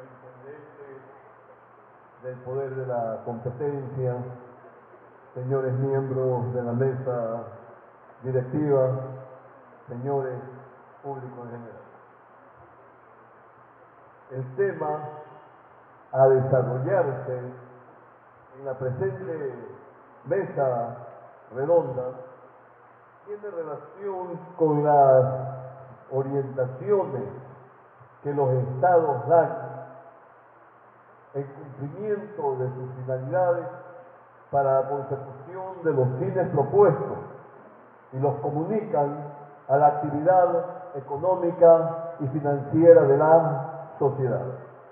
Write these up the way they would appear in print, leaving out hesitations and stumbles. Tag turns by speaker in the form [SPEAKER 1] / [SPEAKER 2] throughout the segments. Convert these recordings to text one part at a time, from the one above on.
[SPEAKER 1] intendente del Poder de la Competencia, señores miembros de la mesa directiva, señores públicos en general. El tema a desarrollarse en la presente mesa redonda tiene relación con las orientaciones que los estados dan en cumplimiento de sus finalidades para la consecución de los fines propuestos y los comunican a la actividad económica y financiera de la sociedad.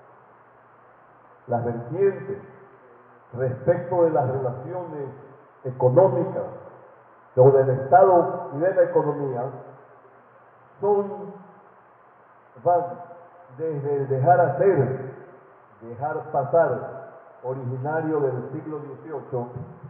[SPEAKER 1] Las vertientes respecto de las relaciones económicas o del Estado y de la economía van desde el dejar hacer, dejar pasar, originario del siglo XVIII,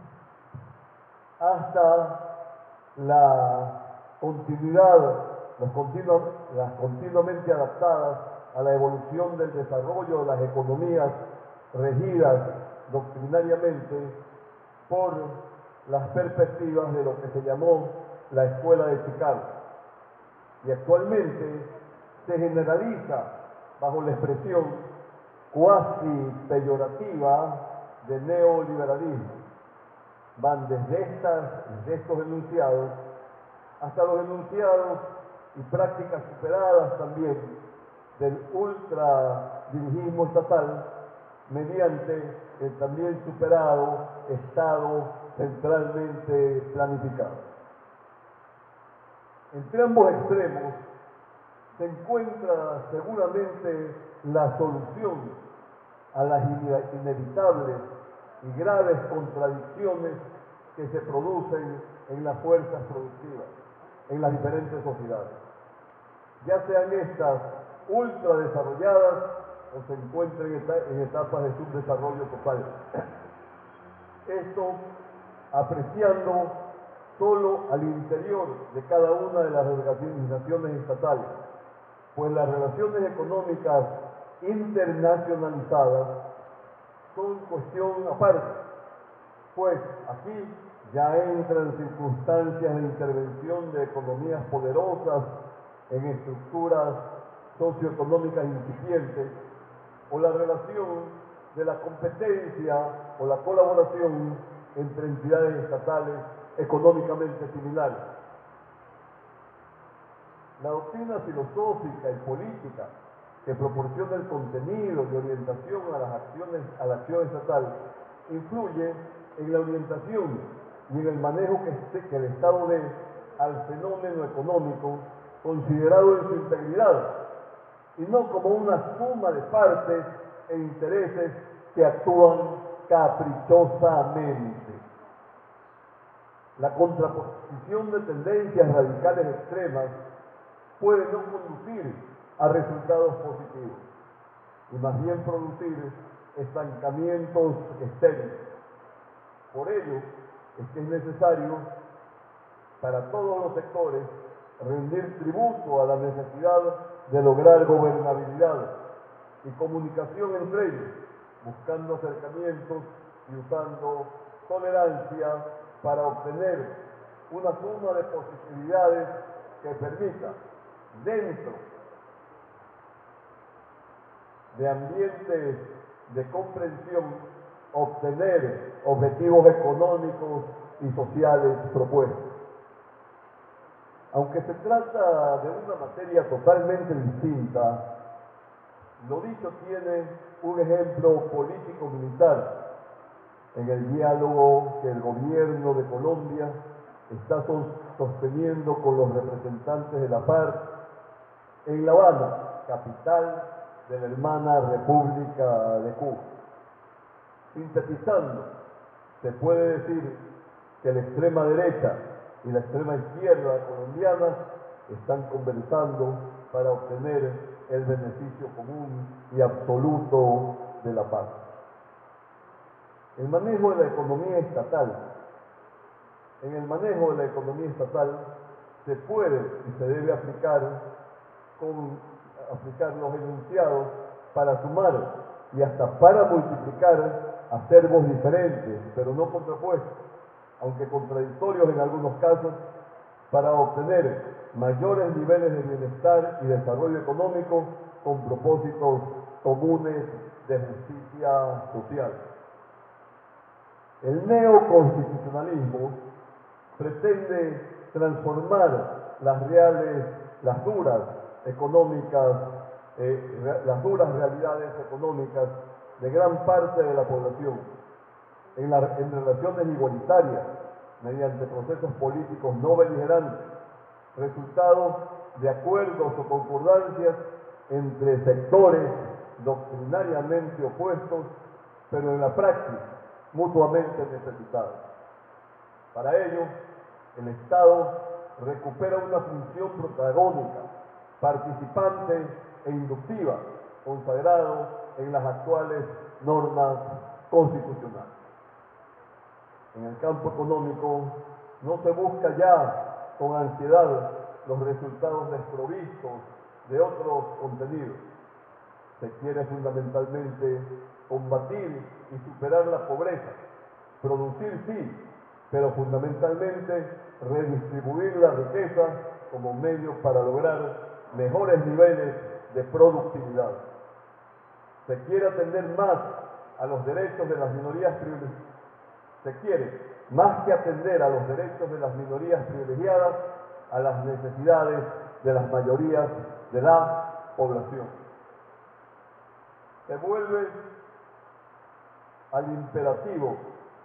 [SPEAKER 1] hasta la continuidad, las continuamente adaptadas a la evolución del desarrollo de las economías regidas doctrinariamente por las perspectivas de lo que se llamó la Escuela de Chicago. Y actualmente se generaliza bajo la expresión cuasi peyorativa de neoliberalismo. Van desde estos enunciados hasta los enunciados y prácticas superadas también del ultradirigismo estatal mediante el también superado Estado centralmente planificado. Entre ambos extremos se encuentra seguramente la solución a las inevitables y graves contradicciones que se producen en las fuerzas productivas, en las diferentes sociedades, ya sean estas ultra desarrolladas o se encuentren en etapas de subdesarrollo total. Esto apreciando solo al interior de cada una de las organizaciones estatales, pues las relaciones económicas internacionalizadas son cuestión aparte, pues aquí ya entran circunstancias de intervención de economías poderosas en estructuras socioeconómicas incipientes, o la relación de la competencia o la colaboración entre entidades estatales económicamente similares. La doctrina filosófica y política que proporciona el contenido y orientación a la acción estatal influye en la orientación y en el manejo que el Estado dé al fenómeno económico considerado en su integridad, y no como una suma de partes e intereses que actúan caprichosamente. La contraposición de tendencias radicales extremas puede no conducir a resultados positivos y más bien producir estancamientos estériles. Por ello es que es necesario para todos los sectores rendir tributo a la necesidad de lograr gobernabilidad y comunicación entre ellos, buscando acercamientos y usando tolerancia para obtener una suma de posibilidades que permita, dentro de ambientes de comprensión, obtener objetivos económicos y sociales propuestos. Aunque se trata de una materia totalmente distinta, lo dicho tiene un ejemplo político-militar en el diálogo que el gobierno de Colombia está sosteniendo con los representantes de la FARC en La Habana, capital de la hermana República de Cuba. Sintetizando, se puede decir que la extrema derecha y la extrema izquierda colombianas están conversando para obtener el beneficio común y absoluto de la paz. El manejo de la economía estatal. En el manejo de la economía estatal se puede y se debe aplicar los enunciados para sumar y hasta para multiplicar acervos diferentes, pero no contrapuestos, aunque contradictorios en algunos casos, para obtener mayores niveles de bienestar y desarrollo económico con propósitos comunes de justicia social. El neoconstitucionalismo pretende transformar las duras realidades económicas de gran parte de la población en relaciones igualitarias mediante procesos políticos no beligerantes, resultado de acuerdos o concordancias entre sectores doctrinariamente opuestos, pero en la práctica mutuamente necesitados. Para ello, el Estado recupera una función protagónica, participante e inductiva, consagrado en las actuales normas constitucionales. En el campo económico no se busca ya con ansiedad los resultados desprovistos de otros contenidos. Se quiere fundamentalmente combatir y superar la pobreza, producir sí, pero fundamentalmente redistribuir la riqueza como medio para lograr mejores niveles de productividad. Se quiere atender más a los derechos de las minorías privilegiadas. Se quiere, más que atender a los derechos de las minorías privilegiadas, a las necesidades de las mayorías de la población. Se vuelve al imperativo,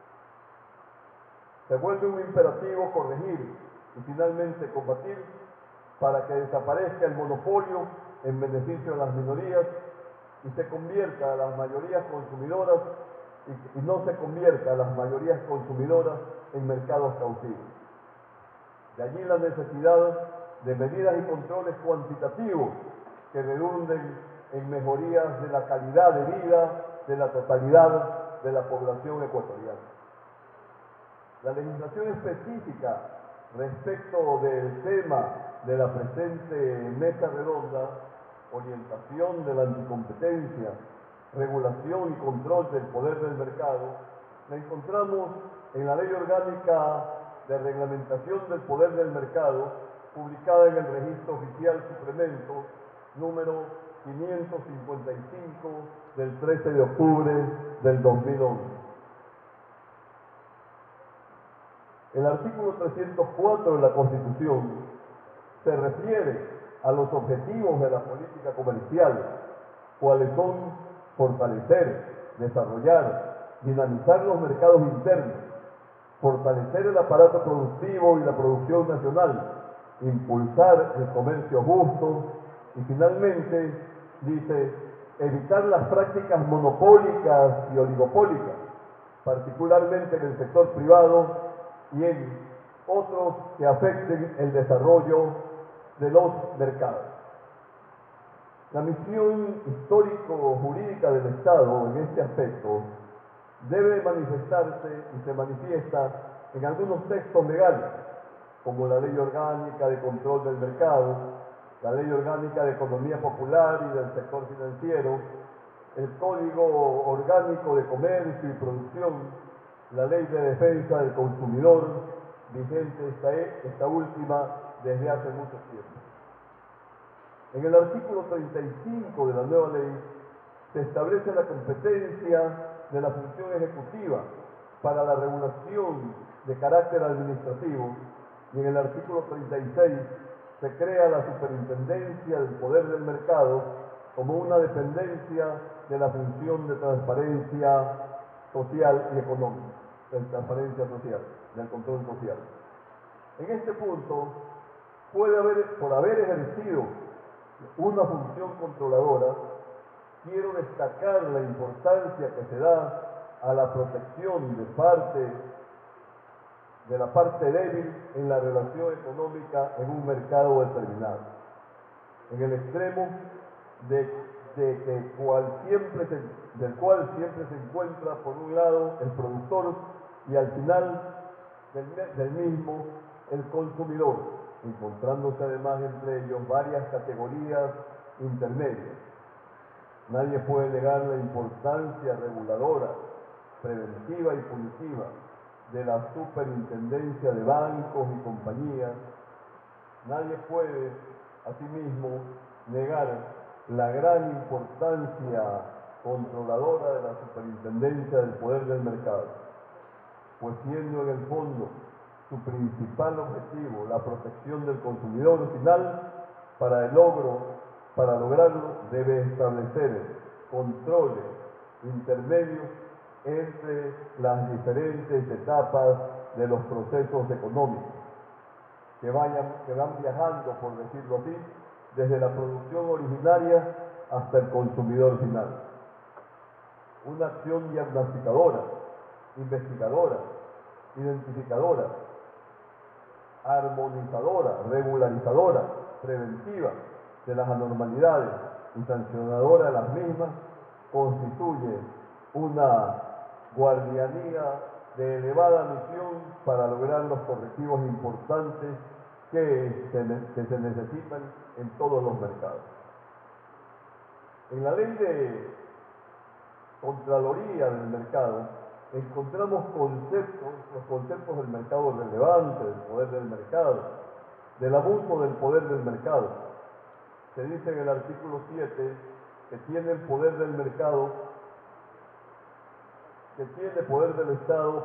[SPEAKER 1] se vuelve un imperativo corregir y finalmente combatir para que desaparezca el monopolio en beneficio de las minorías y se convierta a las mayorías consumidoras y no se convierta a las mayorías consumidoras en mercados cautivos. De allí la necesidad de medidas y controles cuantitativos que redunden en mejorías de la calidad de vida de la totalidad de la población ecuatoriana. La legislación específica respecto del tema de la presente mesa redonda, orientación de la anticompetencia, regulación y control del poder del mercado, la encontramos en la Ley Orgánica de Reglamentación del Poder del Mercado, publicada en el Registro Oficial Suplemento número 555 del 13 de octubre del 2011. El artículo 304 de la Constitución se refiere a los objetivos de la política comercial, cuáles son fortalecer, desarrollar, dinamizar los mercados internos, fortalecer el aparato productivo y la producción nacional, impulsar el comercio justo y finalmente, dice, evitar las prácticas monopólicas y oligopólicas, particularmente en el sector privado y en otros que afecten el desarrollo de los mercados. La misión histórico-jurídica del Estado en este aspecto debe manifestarse y se manifiesta en algunos textos legales, como la Ley Orgánica de Control del Mercado, la Ley Orgánica de Economía Popular y del Sector Financiero, el Código Orgánico de Comercio y Producción, la Ley de Defensa del Consumidor, vigente esta última desde hace mucho tiempo. En el artículo 35 de la nueva ley se establece la competencia de la función ejecutiva para la regulación de carácter administrativo y en el artículo 36 se crea la superintendencia del poder del mercado como una dependencia de la función de transparencia social y económica, de transparencia social, del control social. En este punto, por haber ejercido una función controladora, quiero destacar la importancia que se da a la protección de la parte débil en la relación económica en un mercado determinado, en el extremo del cual siempre se encuentra por un lado el productor y al final del mismo el consumidor, encontrándose además entre ellos varias categorías intermedias. Nadie puede negar la importancia reguladora, preventiva y punitiva de la superintendencia de bancos y compañías. Nadie puede, asimismo, negar la gran importancia controladora de la superintendencia del poder del mercado, pues siendo en el fondo su principal objetivo la protección del consumidor final, para lograrlo debe establecer controles intermedios entre las diferentes etapas de los procesos económicos que van viajando, por decirlo así, desde la producción originaria hasta el consumidor final. Una acción diagnosticadora, investigadora, identificadora, armonizadora, regularizadora, preventiva de las anormalidades y sancionadora de las mismas constituye una guardianía de elevada misión para lograr los correctivos importantes que se necesitan en todos los mercados. En la ley de Contraloría del Mercado encontramos los conceptos del mercado relevante, del poder del mercado, del abuso del poder del mercado. Se dice en el artículo 7 que tiene el poder del mercado, que tiene poder del Estado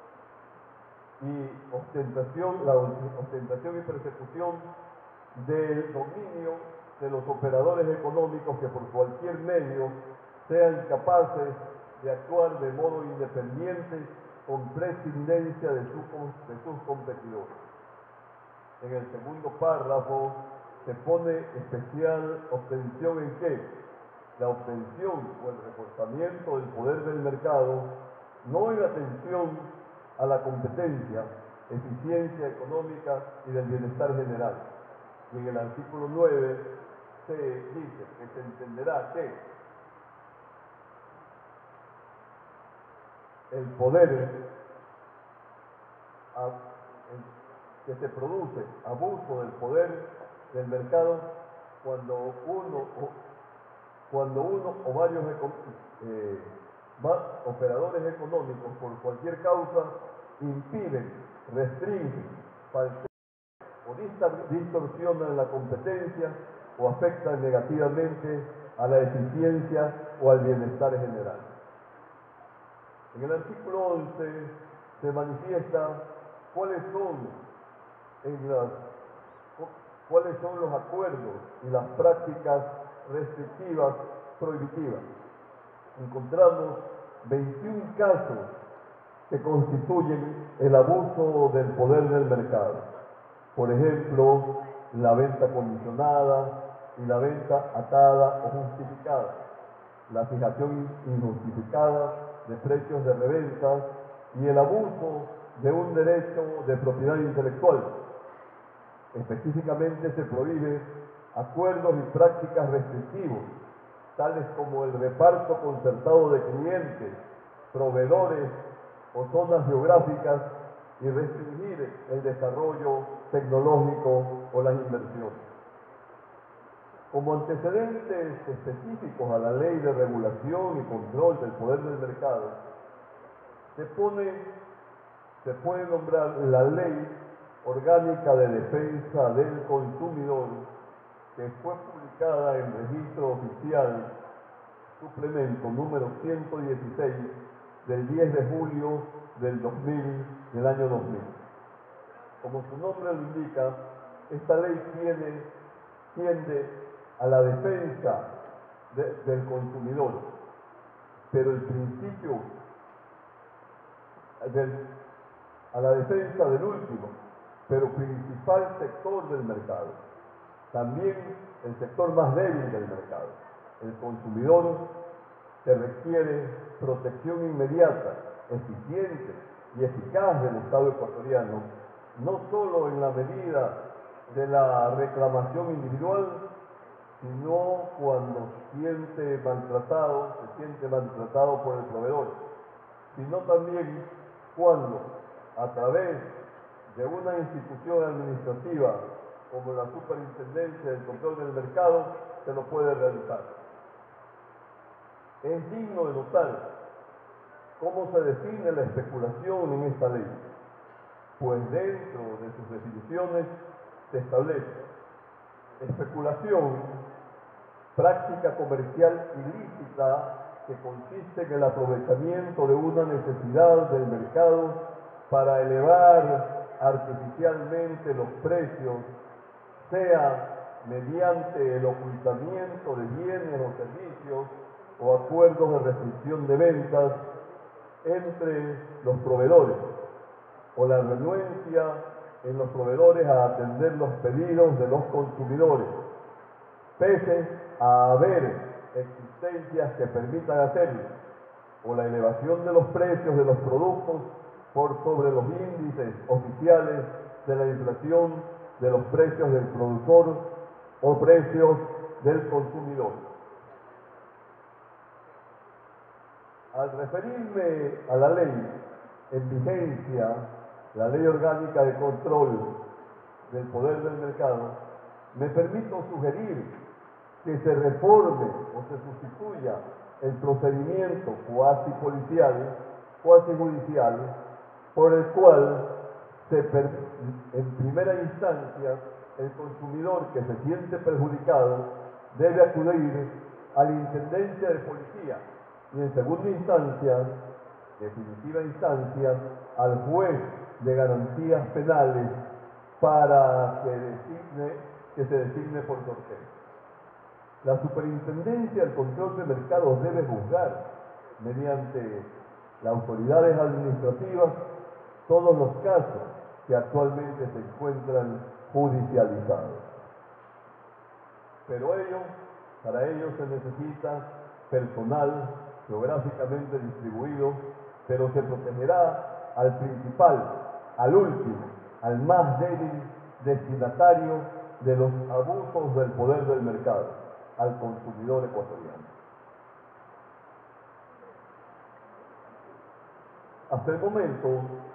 [SPEAKER 1] y la ostentación y persecución del dominio de los operadores económicos que por cualquier medio sean capaces de actuar de modo independiente con prescindencia de sus competidores. En el segundo párrafo se pone especial obtención en qué? La obtención o el reforzamiento del poder del mercado, no en atención a la competencia, eficiencia económica y del bienestar general. Y en el artículo 9 se dice que se entenderá que el poder que se produce abuso del poder del mercado cuando uno o varios operadores económicos por cualquier causa impiden, restringen, falsean o distorsionan la competencia o afectan negativamente a la eficiencia o al bienestar general. En el artículo 11 se manifiesta cuáles son los acuerdos y las prácticas restrictivas prohibitivas. Encontramos 21 casos que constituyen el abuso del poder del mercado. Por ejemplo, la venta condicionada y la venta atada o justificada, la fijación injustificada de precios de reventa y el abuso de un derecho de propiedad intelectual. Específicamente se prohíbe acuerdos y prácticas restrictivos, tales como el reparto concertado de clientes, proveedores o zonas geográficas y restringir el desarrollo tecnológico o las inversiones. Como antecedentes específicos a la ley de regulación y control del poder del mercado, se puede nombrar la Ley Orgánica de Defensa del Consumidor, que fue publicada en Registro Oficial, suplemento número 116, del 10 de julio del año 2000. Como su nombre lo indica, esta ley tiende a la defensa del consumidor, pero el principio a la defensa del último, pero principal sector del mercado, también el sector más débil del mercado, el consumidor, que requiere protección inmediata, eficiente y eficaz del Estado ecuatoriano, no solo en la medida de la reclamación individual, sino cuando se siente maltratado por el proveedor, sino también cuando, a través de una institución administrativa como la Superintendencia del Control del Mercado, se lo puede realizar. Es digno de notar cómo se define la especulación en esta ley, pues dentro de sus definiciones se establece especulación, práctica comercial ilícita que consiste en el aprovechamiento de una necesidad del mercado para elevar artificialmente los precios, sea mediante el ocultamiento de bienes o servicios o acuerdos de restricción de ventas entre los proveedores, o la renuencia en los proveedores a atender los pedidos de los consumidores, pese a haber existencias que permitan hacerlo, o la elevación de los precios de los productos por sobre los índices oficiales de la inflación de los precios del productor o precios del consumidor. Al referirme a la ley en vigencia, la Ley Orgánica de Control del Poder del Mercado, me permito sugerir que se reforme o se sustituya el procedimiento cuasi policial, cuasi judicial, por el cual en primera instancia el consumidor que se siente perjudicado debe acudir a la Intendencia de Policía y en segunda instancia, definitiva instancia, al juez de garantías penales para que se designe por sorteo. La Superintendencia del Control de Mercados debe juzgar, mediante las autoridades administrativas, todos los casos que actualmente se encuentran judicializados. Pero para ello se necesita personal geográficamente distribuido, pero se protegerá al principal, al último, al más débil destinatario de los abusos del poder del mercado, al consumidor ecuatoriano. Hasta el momento,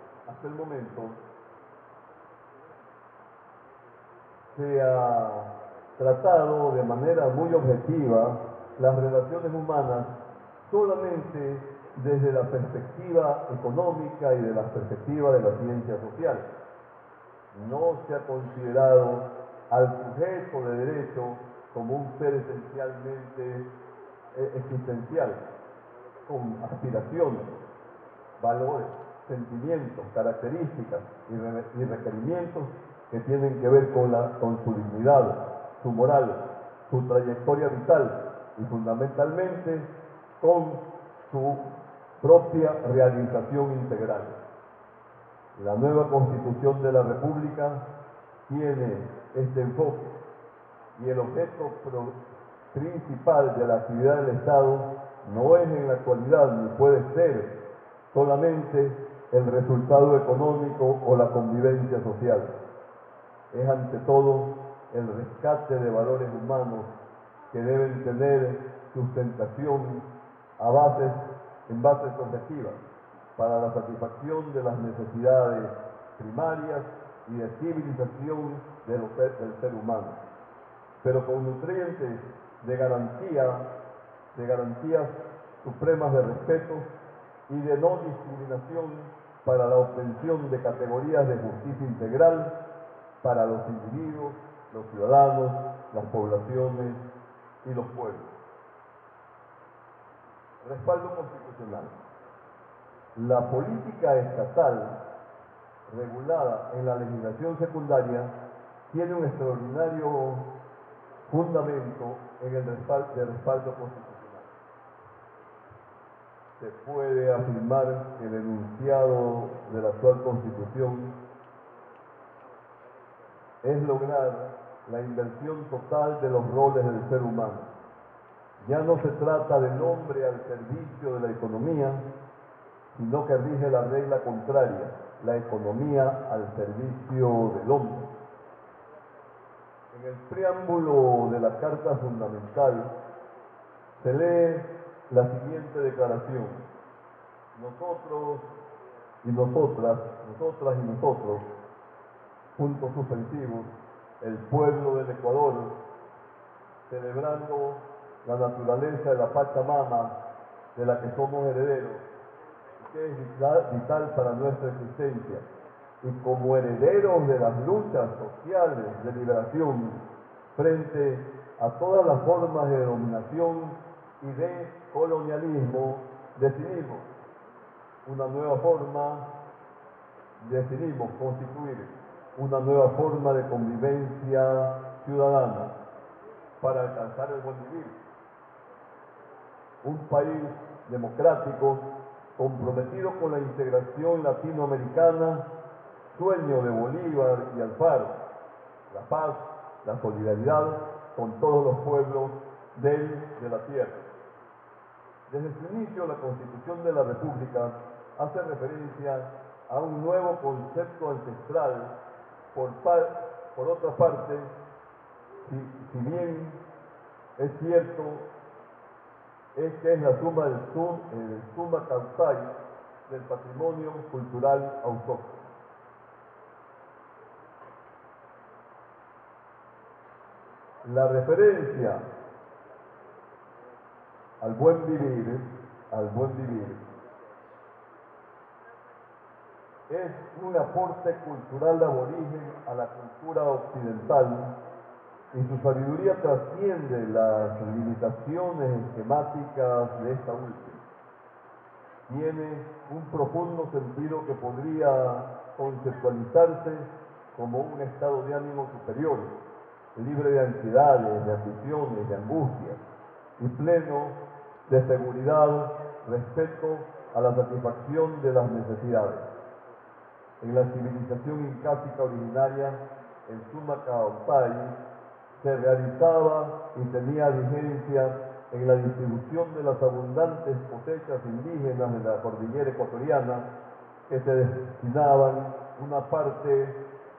[SPEAKER 1] se ha tratado de manera muy objetiva las relaciones humanas solamente desde la perspectiva económica y de la perspectiva de la ciencia social. No se ha considerado al sujeto de derecho como un ser esencialmente existencial, con aspiraciones, valores, sentimientos, características y requerimientos que tienen que ver con su dignidad, su moral, su trayectoria vital y fundamentalmente con su propia realización integral. La nueva Constitución de la República tiene este enfoque y el objeto principal de la actividad del Estado no es en la actualidad ni puede ser solamente el resultado económico o la convivencia social. Es ante todo el rescate de valores humanos que deben tener sustentación en bases objetivas para la satisfacción de las necesidades primarias y de civilización del ser humano, pero con nutrientes de garantías supremas de respeto y de no discriminación para la obtención de categorías de justicia integral para los individuos, los ciudadanos, las poblaciones y los pueblos. Respaldo constitucional. La política estatal regulada en la legislación secundaria tiene un extraordinario fundamento en el respaldo constitucional. Se puede afirmar que el enunciado de la actual Constitución es lograr la inversión total de los roles del ser humano. Ya no se trata del hombre al servicio de la economía, sino que rige la regla contraria, la economía al servicio del hombre. En el preámbulo de la Carta Fundamental se lee la siguiente declaración: nosotros y nosotras y nosotros, puntos suspensivos, el pueblo del Ecuador, celebrando la naturaleza de la Pachamama de la que somos herederos, y que es vital para nuestra existencia. Y como herederos de las luchas sociales de liberación frente a todas las formas de dominación y de colonialismo, decidimos constituir una nueva forma de convivencia ciudadana para alcanzar el buen vivir. Un país democrático comprometido con la integración latinoamericana, sueño de Bolívar y Alfaro, la paz, la solidaridad con todos los pueblos de la tierra. Desde su inicio, la Constitución de la República hace referencia a un nuevo concepto ancestral. Por otra parte, si bien es cierto, es que es la suma del summa causal del patrimonio cultural autóctono. La referencia al buen vivir, es un aporte cultural aborigen a la cultura occidental, y su sabiduría trasciende las limitaciones esquemáticas de esta última. Tiene un profundo sentido que podría conceptualizarse como un estado de ánimo superior, libre de ansiedades, de ambiciones, de angustias, y pleno de seguridad respecto a la satisfacción de las necesidades. En la civilización incásica originaria, el Summa Causai se realizaba y tenía vigencia en la distribución de las abundantes cosechas indígenas de la cordillera ecuatoriana, que se destinaban una parte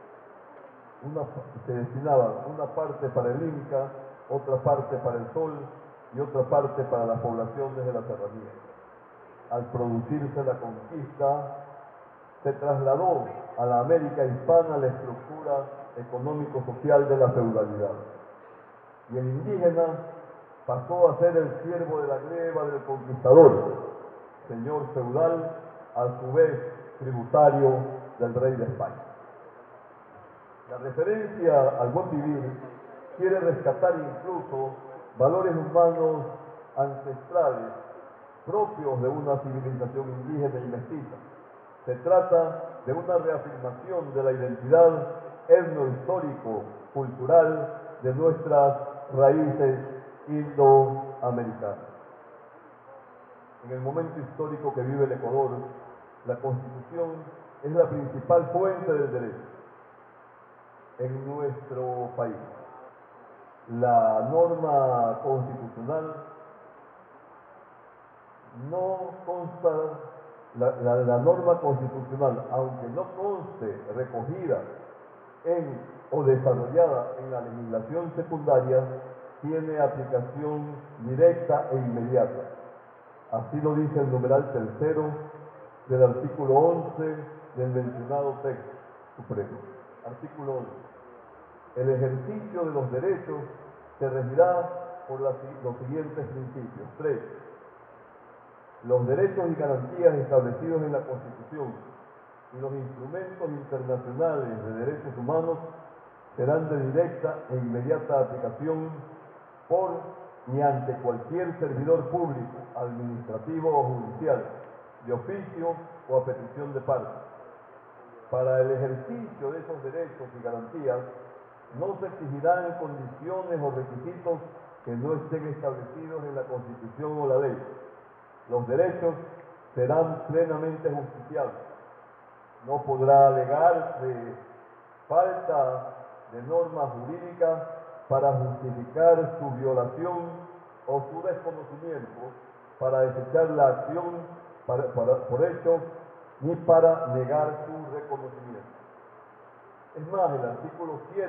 [SPEAKER 1] para el Inca, otra parte para el Sol y otra parte para las poblaciones de la serranía. Al producirse la conquista, se trasladó a la América hispana la estructura económico-social de la feudalidad. Y el indígena pasó a ser el siervo de la gleba del conquistador, señor feudal, a su vez tributario del rey de España. La referencia al buen vivir quiere rescatar incluso valores humanos ancestrales propios de una civilización indígena y mestiza. Se trata de una reafirmación de la identidad etnohistórico-cultural de nuestras raíces indoamericanas. En el momento histórico que vive el Ecuador, la Constitución es la principal fuente del derecho en nuestro país. La norma constitucional la norma constitucional, aunque no conste recogida o desarrollada en la legislación secundaria, tiene aplicación directa e inmediata. Así lo dice el numeral tercero del artículo 11 del mencionado texto supremo. Artículo 11. El ejercicio de los derechos se regirá por los siguientes principios. 3. Los derechos y garantías establecidos en la Constitución y los instrumentos internacionales de derechos humanos serán de directa e inmediata aplicación por y ante cualquier servidor público, administrativo o judicial, de oficio o a petición de parte. Para el ejercicio de esos derechos y garantías no se exigirán condiciones o requisitos que no estén establecidos en la Constitución o la ley. Los derechos serán plenamente justiciables. No podrá alegarse falta de norma jurídica para justificar su violación o su desconocimiento, para desechar la acción por hecho, ni para negar su reconocimiento. Es más, el artículo 7,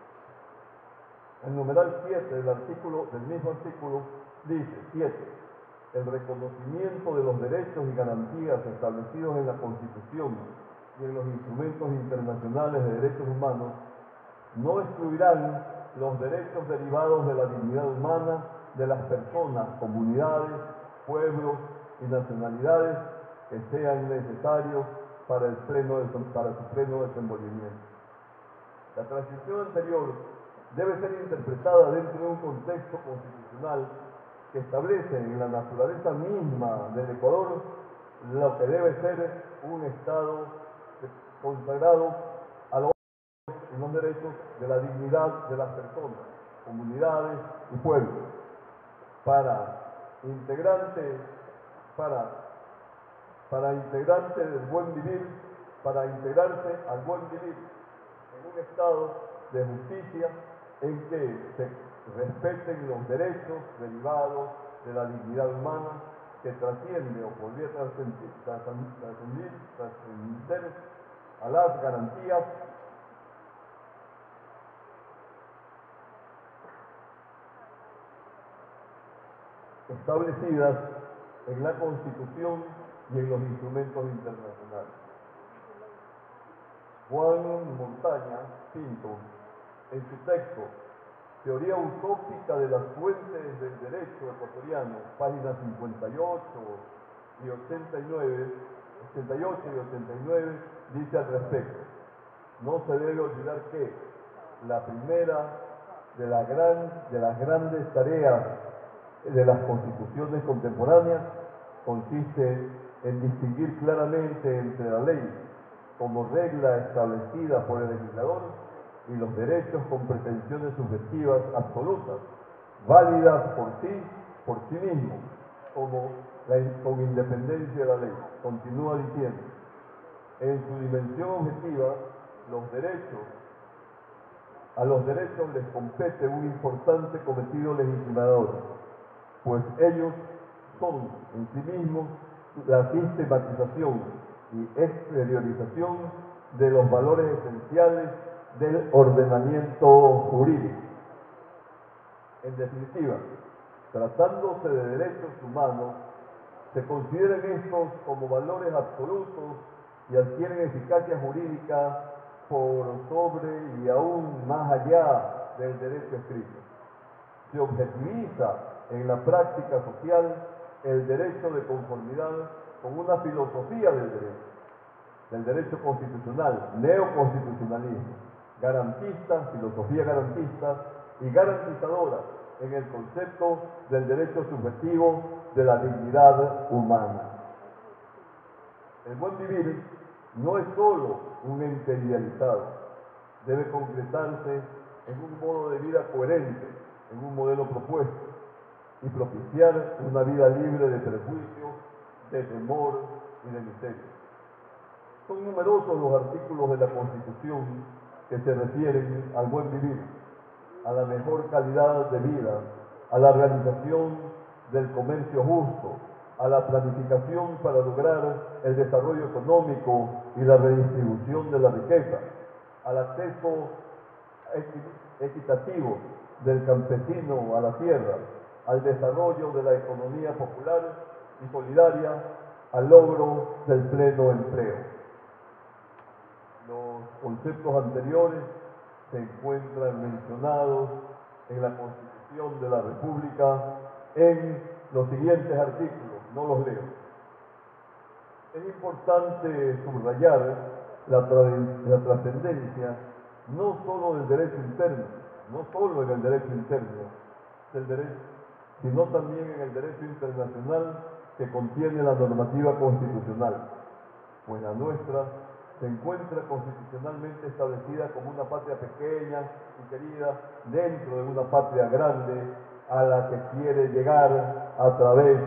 [SPEAKER 1] el numeral 7 del mismo artículo dice: 7. El reconocimiento de los derechos y garantías establecidos en la Constitución y en los instrumentos internacionales de derechos humanos no excluirán los derechos derivados de la dignidad humana de las personas, comunidades pueblos y nacionalidades que sean necesarios para su pleno desenvolvimiento. La transición anterior debe ser interpretada dentro de un contexto constitucional que establece en la naturaleza misma del Ecuador lo que debe ser un Estado consagrado a los derechos de la dignidad de las personas, comunidades y pueblos, para integrante del buen vivir, para integrarse al buen vivir en un estado de justicia en que se respeten los derechos derivados de la dignidad humana que trasciende o podría trascender a las garantías establecidas en la Constitución y en los instrumentos internacionales. Juan Montaña Pinto, en su texto Teoría utópica de las fuentes del derecho ecuatoriano, páginas 58 y 89, dice al respecto: no se debe olvidar que la primera de las grandes tareas de las constituciones contemporáneas consiste en distinguir claramente entre la ley como regla establecida por el legislador y los derechos con pretensiones subjetivas absolutas, válidas por sí mismos, con independencia de la ley. Continúa diciendo: en su dimensión objetiva, a los derechos les compete un importante cometido legitimador, pues ellos son en sí mismos la sistematización y exteriorización de los valores esenciales del ordenamiento jurídico. En definitiva, tratándose de derechos humanos, se consideran estos como valores absolutos y adquieren eficacia jurídica por sobre y aún más allá del derecho escrito. Se objetiviza en la práctica social el derecho de conformidad con una filosofía del derecho constitucional, neoconstitucionalismo, garantista, filosofía garantista y garantizadora en el concepto del derecho subjetivo de la dignidad humana. El buen vivir no es solo un ente idealizado, debe concretarse en un modo de vida coherente, en un modelo propuesto, y propiciar una vida libre de prejuicios, de temor y de miseria. Son numerosos los artículos de la Constitución que se refieren al buen vivir, a la mejor calidad de vida, a la realización del comercio justo, a la planificación para lograr el desarrollo económico y la redistribución de la riqueza, al acceso equitativo del campesino a la tierra, al desarrollo de la economía popular y solidaria, al logro del pleno empleo. Los conceptos anteriores se encuentran mencionados en la Constitución de la República en los siguientes artículos, no los leo. Es importante subrayar la trascendencia no solo del derecho interno, no solo en el derecho interno del derecho, sino también en el derecho internacional que contiene la normativa constitucional, pues la nuestra se encuentra constitucionalmente establecida como una patria pequeña y querida dentro de una patria grande a la que se quiere llegar a través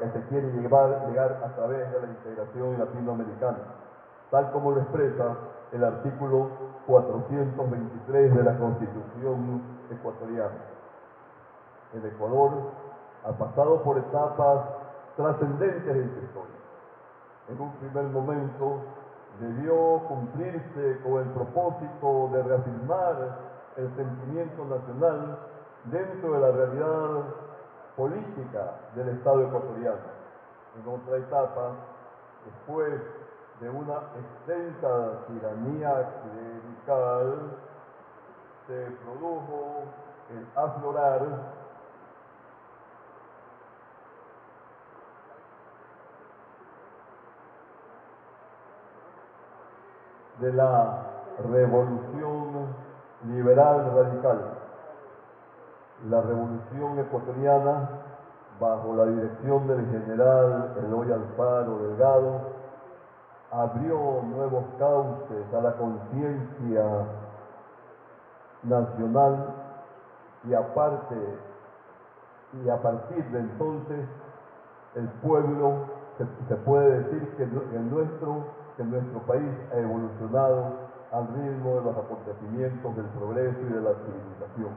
[SPEAKER 1] de la integración latinoamericana, tal como lo expresa el artículo 423 de la Constitución ecuatoriana. El Ecuador ha pasado por etapas trascendentes en su historia. En un primer momento debió cumplirse con el propósito de reafirmar el sentimiento nacional dentro de la realidad política del Estado ecuatoriano. En otra etapa, después de una extensa tiranía clerical, se produjo el aflorar de la revolución liberal radical. La revolución ecuatoriana, bajo la dirección del general Eloy Alfaro Delgado, abrió nuevos cauces a la conciencia nacional y a partir de entonces el pueblo se puede decir que nuestro país ha evolucionado al ritmo de los acontecimientos del progreso y de la civilización.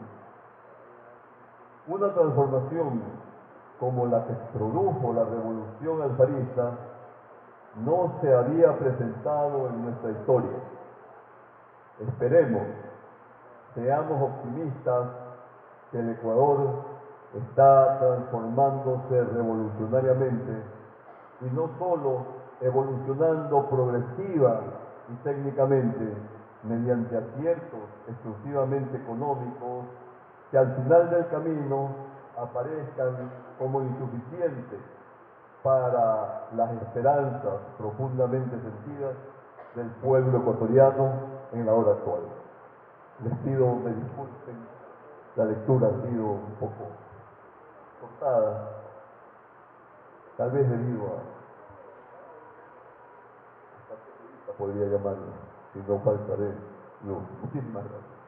[SPEAKER 1] Una transformación como la que produjo la revolución alfarista no se había presentado en nuestra historia. Esperemos, seamos optimistas, que el Ecuador está transformándose revolucionariamente y no solo evolucionando progresiva y técnicamente mediante aciertos exclusivamente económicos que al final del camino aparezcan como insuficientes para las esperanzas profundamente sentidas del pueblo ecuatoriano en la hora actual. Les pido me disculpen, la lectura ha sido un poco cortada, tal vez debido a esta podría llamarlo, si no faltaré. Muchísimas gracias.